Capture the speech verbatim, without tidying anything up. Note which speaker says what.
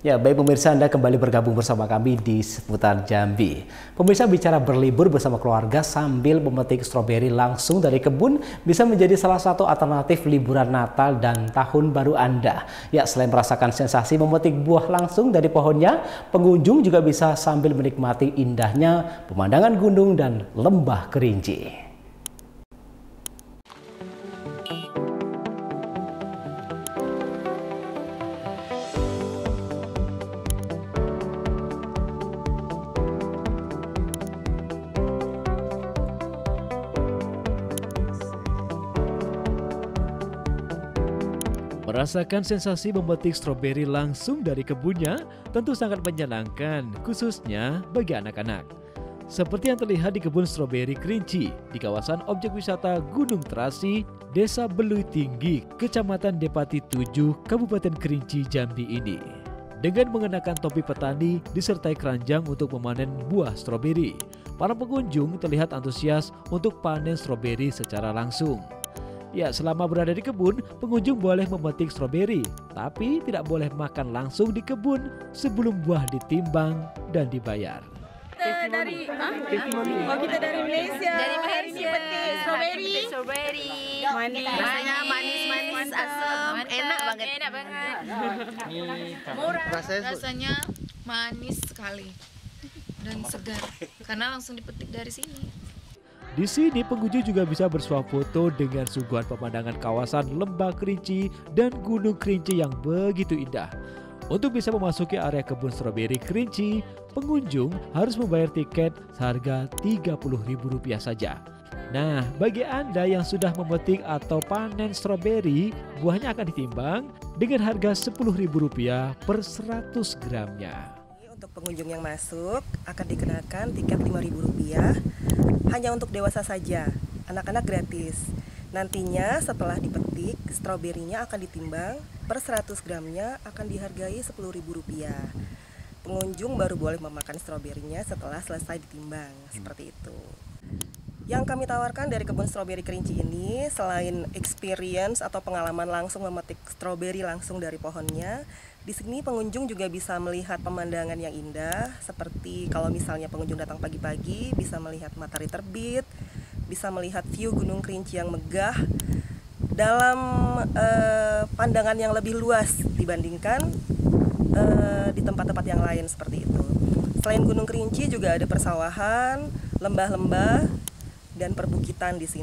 Speaker 1: Ya, baik pemirsa, Anda kembali bergabung bersama kami di seputar Jambi. Pemirsa, bicara berlibur bersama keluarga sambil memetik stroberi langsung dari kebun bisa menjadi salah satu alternatif liburan Natal dan Tahun Baru Anda. Ya, selain merasakan sensasi memetik buah langsung dari pohonnya, pengunjung juga bisa sambil menikmati indahnya pemandangan gunung dan lembah kerinci.
Speaker 2: Merasakan sensasi memetik stroberi langsung dari kebunnya tentu sangat menyenangkan, khususnya bagi anak-anak. Seperti yang terlihat di kebun stroberi Kerinci di kawasan objek wisata Gunung Terasi, Desa Belui Tinggi, Kecamatan Depati tujuh, Kabupaten Kerinci, Jambi ini. Dengan mengenakan topi petani disertai keranjang untuk memanen buah stroberi, para pengunjung terlihat antusias untuk panen stroberi secara langsung. Ya, selama berada di kebun, pengunjung boleh memetik stroberi, tapi tidak boleh makan langsung di kebun sebelum buah ditimbang dan dibayar.
Speaker 3: Kita dari, ah? Oh, kita dari Malaysia.
Speaker 4: Dari Malaysia.
Speaker 3: Hari ini petik strawberry.
Speaker 4: Strawberry.
Speaker 3: Manis.
Speaker 4: Rasanya manis-manis, asam, enak banget. Enak banget. Murah.
Speaker 5: Rasanya,
Speaker 4: Rasanya manis sekali dan segar karena langsung dipetik dari sini.
Speaker 2: Di sini pengunjung juga bisa bersuah foto dengan suguhan pemandangan kawasan Lembah Kerinci dan Gunung Kerinci yang begitu indah. Untuk bisa memasuki area kebun stroberi Kerinci, pengunjung harus membayar tiket seharga tiga puluh ribu rupiah saja. Nah, bagi Anda yang sudah memetik atau panen stroberi, buahnya akan ditimbang dengan harga sepuluh ribu rupiah per seratus gramnya.
Speaker 6: Untuk pengunjung yang masuk akan dikenakan tiket lima ribu rupiah hanya untuk dewasa saja, anak-anak gratis. Nantinya setelah dipetik, stroberinya akan ditimbang, per seratus gramnya akan dihargai sepuluh ribu rupiah. Pengunjung baru boleh memakan stroberinya setelah selesai ditimbang, seperti itu. Yang kami tawarkan dari kebun stroberi Kerinci ini, selain experience atau pengalaman langsung memetik stroberi langsung dari pohonnya, di sini pengunjung juga bisa melihat pemandangan yang indah, seperti kalau misalnya pengunjung datang pagi-pagi, bisa melihat matahari terbit, bisa melihat view Gunung Kerinci yang megah, dalam eh, pandangan yang lebih luas dibandingkan eh, di tempat-tempat yang lain seperti itu. Selain Gunung Kerinci juga ada persawahan, lembah-lembah, dan perbukitan di sini.